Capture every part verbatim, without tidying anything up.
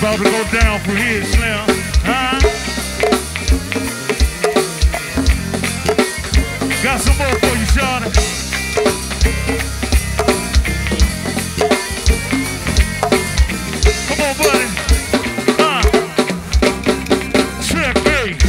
about to go down for here, Slim. Huh? Got some more for you, Shawty. Come on, buddy. Uh. Checkmate.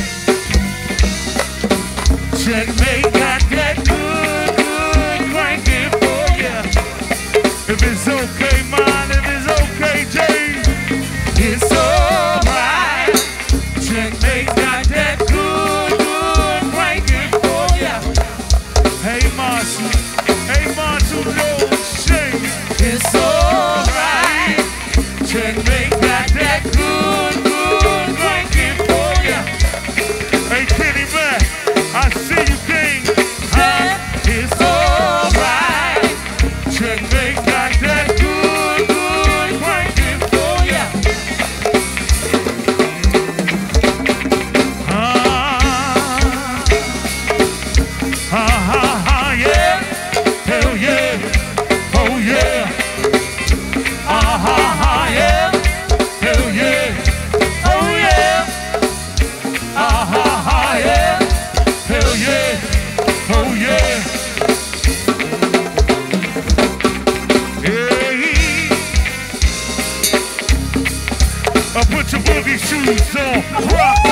Checkmate got that good, good cranking for ya. If it's okay, mine, if it's okay, Jay, it's alright. Checkmate got that good, good cranking for ya. Hey, Marshall, hey, Marshall, no shame. It's alright. Checkmate got that good, good cranking for ya. Hey, Kenny Mac, I see you, King. Huh? It's alright. Checkmate got that good, good cranking for ya. Ah, ah, ah, ah, yeah. Hell yeah. Oh yeah. Ah, ah, ah, yeah. Hell yeah. Oh yeah. Ah, ah, ah, yeah. Hell yeah. Oh yeah. Hey. Uh, put your boogie shoes on. Rock.